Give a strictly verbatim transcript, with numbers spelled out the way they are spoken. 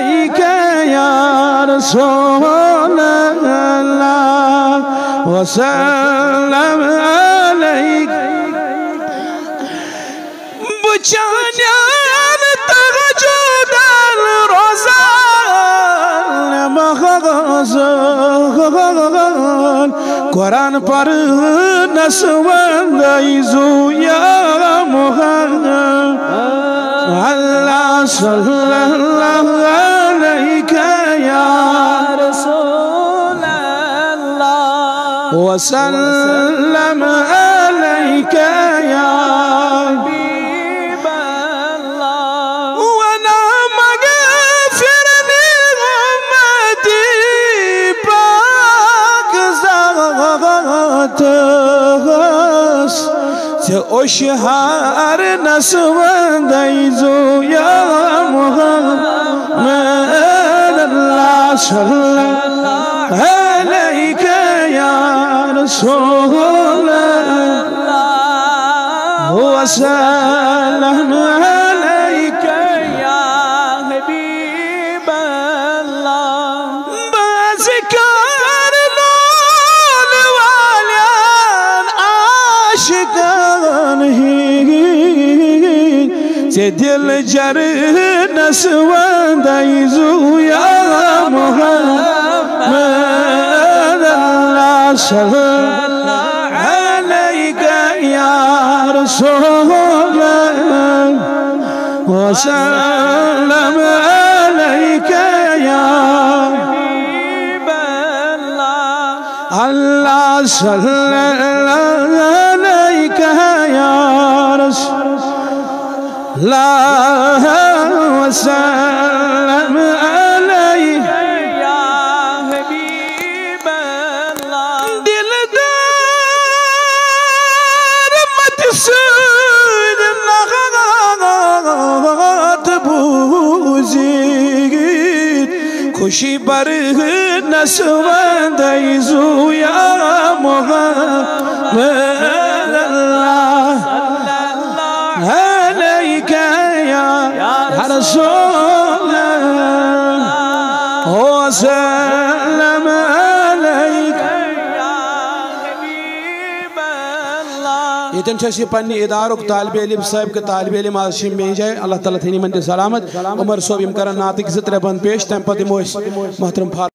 अलैका या रसूल अल्लाह वसल्लम अलैका बचान्यान तगजुदान रोज़ान मग़ज़ान कुरान पर नस्वंदाइज़ु या मुहम्मद अल्लाह सल्लल्लाहु अलैका या रसूल अल्लाह वसल्लम अलैका या हबीब अल्लाह वना मग़फ़िरनी उम्मती पाक ज़ात से ओशहार नस्वंदाइज़ु या मुहम्मद अल्लाह सल्लल्लाहु अलैका या रसूल अल्लाह वसल्लम अलैका या हबीब अल्लाह बाज़िकार लोल वालियान आशिकान से दिल जर नस्वंदाइज़ु या मुहम्मद अल्लाह सल्लल्लाहु अलैका या रसूल वसल्लम अलैका या हबीब अल्लाह अल्लाह सल्लल्लाहु अलैका या रसूल अल्लाह वसल्लम अलैका या हबीब अल्लाह दिलदार मत सूद नगात बूज़ी खुशी बर नस्वंदाइज़ु या मुहम्मद अल्लाह अलैका या रसूल अल्लाह वसल्लम अलैका या हबीब अल्लाह यतन छे पन्ने इदारुक तालिब इल्म साहिब के तालिब इल्म आज शिम में जाए अल्लाह ताला थनी मन सलामत उमर सोब यम करन नातिक ज़ त्रे बंद पेश तम पद मोह मोहतरम